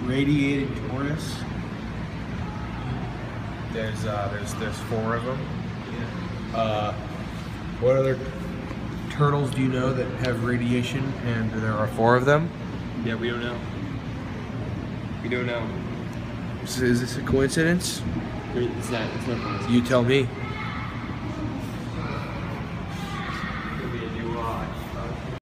Radiated Tortoise. There's 4 of them. What other turtles do you know that have radiation and there are 4 of them? Yeah, we don't know. We don't know. Is this a coincidence? It's not. It's not. You tell me.